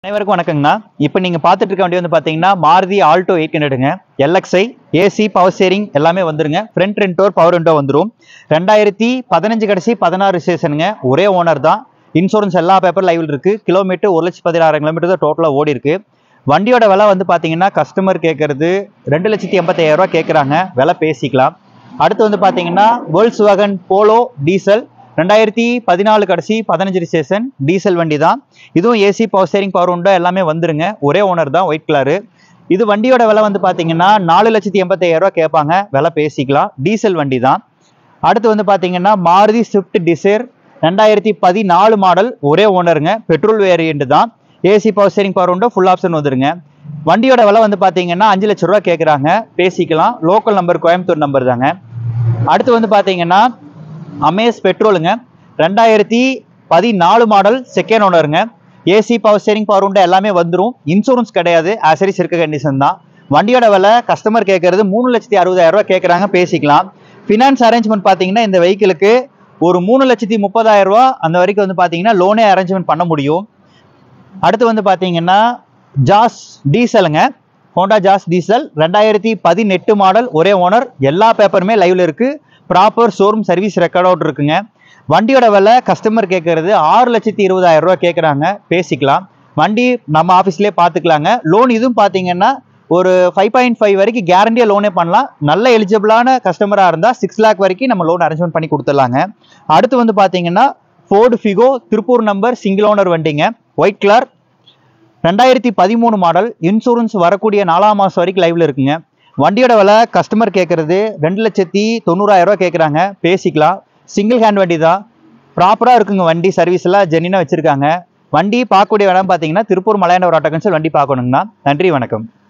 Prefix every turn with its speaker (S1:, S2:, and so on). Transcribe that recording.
S1: அனைவருக்கும் வணக்கங்கண்ணா. இப்போ நீங்கள் பார்த்துட்டு இருக்க வண்டி வந்து பார்த்தீங்கன்னா மாருதி ஆல்டோ 800ங்க. எல்எக்ஸ்ஐ ஏசி பவர் ஸ்டீரிங் எல்லாமே வந்துருங்க. ஃப்ரண்ட் 2 டோர் பவர் விண்டோ வந்துடும். 2015 கடைசி 16 ரிஜிஸ்ட்ரேஷனுங்க. ஒரே ஓனர் தான். இன்சூரன்ஸ் எல்லா பேப்பர் லைவில் இருக்கு. கிலோமீட்டர் 1,16,000 கிலோமீட்டர் தான் டோட்டலாக ஓடி இருக்கு. வண்டியோட விலை வந்து பார்த்தீங்கன்னா கஸ்டமர் கேட்கறது 2,85,000 ரூபா கேட்குறாங்க. விலை பேசிக்கலாம். அடுத்து வந்து பார்த்தீங்கன்னா வோல்க்ஸ்வாகன் போலோ டீசல் 2014 கடைசி 15 ரிஜிஸ்ட்ரேஷன் டீசல் வண்டி தான். இதுவும் AC power steering power window எல்லாமே வந்துருங்க. ஒரே ஓனர் தான், ஒயிட் கலரு. இது வண்டியோட விலை வந்து பார்த்தீங்கன்னா 4,85,000 ரூபா கேட்பாங்க. விலை பேசிக்கலாம். டீசல் வண்டி தான். அடுத்து வந்து பார்த்தீங்கன்னா மாருதி ஸ்விஃப்ட் டிசைர் 2014 மாடல், ஒரே ஓனருங்க. பெட்ரோல் வேரியண்ட் தான். AC power steering power window full option வந்துருங்க. வண்டியோட விலை வந்து பார்த்தீங்கன்னா 5 லட்ச ரூபா கேட்குறாங்க. பேசிக்கலாம். லோக்கல் நம்பர் கோயம்புத்தூர் நம்பர் தாங்க. அடுத்து வந்து பார்த்தீங்கன்னா அமேஸ் பெட்ரோலுங்க. 2014 மாடல், செகண்ட் ஓனருங்க. AC power steering power window எல்லாமே வந்துடும். இன்சூரன்ஸ் கிடையாது, ஆசரிஸ் இருக்க கண்டிஷன் தான். வண்டியோட விலை கஸ்டமர் கேட்கறது 3,60,000 ரூபா கேட்குறாங்க. பேசிக்கலாம். ஃபினான்ஸ் அரேஞ்ச்மெண்ட் பார்த்தீங்கன்னா இந்த வெஹிக்கிளுக்கு ஒரு 3,30,000 ரூபா அந்த வரைக்கும் வந்து பார்த்தீங்கன்னா லோனே அரேஞ்ச்மெண்ட் பண்ண முடியும். அடுத்து வந்து பார்த்தீங்கன்னா ஜாஸ் டீசலுங்க. ஹோண்டா ஜாஸ் டீசல் 2018 மாடல், ஒரே ஓனர். எல்லா பேப்பருமே லைவ்ல இருக்கு. ப்ராப்பர் ஷோரூம் சர்வீஸ் ரெக்கார்ட் அவுட் இருக்குங்க. வண்டியோட விலை கஸ்டமர் கேட்கறது 6,20,000 ரூபா கேட்குறாங்க. பேசிக்கலாம். வண்டி நம்ம ஆஃபீஸ்லேயே பார்த்துக்கலாங்க. லோன் இதுவும் பார்த்தீங்கன்னா ஒரு 5.5 வரைக்கும் கேரண்டியாக லோனே பண்ணலாம். நல்ல எலிஜிபிளான கஸ்டமராக இருந்தால் 6 லேக் வரைக்கும் நம்ம லோன் அரேஞ்ச்மெண்ட் பண்ணி கொடுத்துடலாங்க. அடுத்து வந்து பார்த்தீங்கன்னா Ford Figo Tiruppur number, single owner வண்டிங்க. White colour 2013 model. இன்சூரன்ஸ் வரக்கூடிய 4ஆம் மாதம் வரைக்கும் லைவ்ல இருக்குங்க. வண்டியோட விலை கஸ்டமர் கேட்கறது 2,90,000 ரூபா கேட்குறாங்க. பேசிக்கலாம். சிங்கிள் ஹேண்ட் வண்டி தான். ப்ராப்பராக இருக்குங்க வண்டி. சர்வீஸ் எல்லாம் ஜென்னினாக வச்சிருக்காங்க. வண்டி பார்க்கக்கூடிய இடம் பார்த்தீங்கன்னா திருப்பூர் மலையாண்டவர் ஆட்டோ கன்சல். வண்டி பார்க்கணுங்கண்ணா. நன்றி, வணக்கம்.